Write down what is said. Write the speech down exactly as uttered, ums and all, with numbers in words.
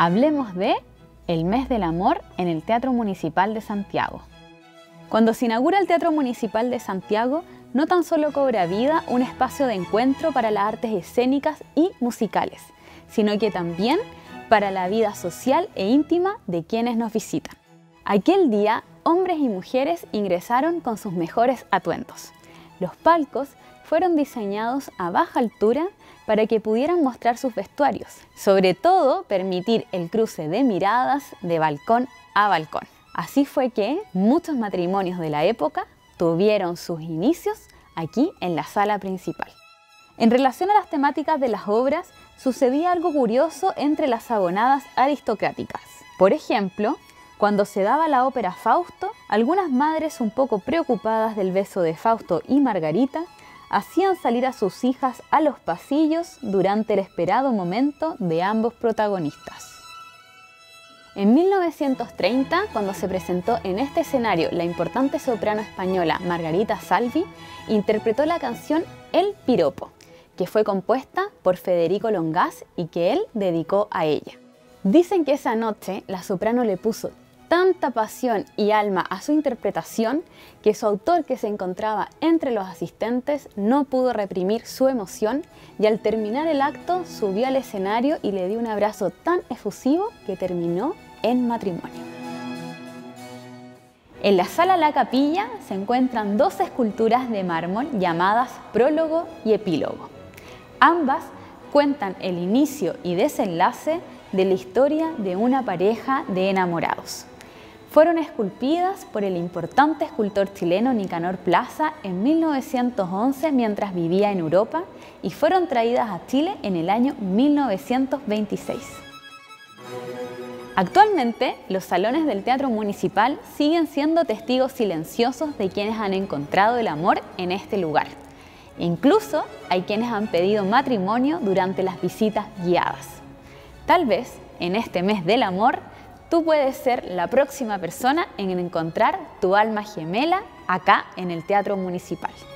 Hablemos de el Mes del Amor en el Teatro Municipal de Santiago. Cuando se inaugura el Teatro Municipal de Santiago, no tan solo cobra vida un espacio de encuentro para las artes escénicas y musicales, sino que también para la vida social e íntima de quienes nos visitan. Aquel día, hombres y mujeres ingresaron con sus mejores atuendos. Los palcos fueron diseñados a baja altura para que pudieran mostrar sus vestuarios, sobre todo permitir el cruce de miradas de balcón a balcón. Así fue que muchos matrimonios de la época tuvieron sus inicios aquí en la sala principal. En relación a las temáticas de las obras, sucedía algo curioso entre las sabonadas aristocráticas. Por ejemplo, cuando se daba la ópera Fausto, algunas madres un poco preocupadas del beso de Fausto y Margarita hacían salir a sus hijas a los pasillos durante el esperado momento de ambos protagonistas. En mil novecientos treinta, cuando se presentó en este escenario la importante soprano española Margarita Salvi, interpretó la canción El Piropo, que fue compuesta por Federico Longás y que él dedicó a ella. Dicen que esa noche la soprano le puso tanta pasión y alma a su interpretación que su autor, que se encontraba entre los asistentes, no pudo reprimir su emoción y al terminar el acto subió al escenario y le dio un abrazo tan efusivo que terminó en matrimonio. En la sala La Capilla se encuentran dos esculturas de mármol llamadas Prólogo y Epílogo. Ambas cuentan el inicio y desenlace de la historia de una pareja de enamorados. Fueron esculpidas por el importante escultor chileno Nicanor Plaza en mil novecientos once mientras vivía en Europa y fueron traídas a Chile en el año mil novecientos veintiséis. Actualmente, los salones del Teatro Municipal siguen siendo testigos silenciosos de quienes han encontrado el amor en este lugar. Incluso hay quienes han pedido matrimonio durante las visitas guiadas. Tal vez, en este mes del amor, tú puedes ser la próxima persona en encontrar tu alma gemela acá en el Teatro Municipal.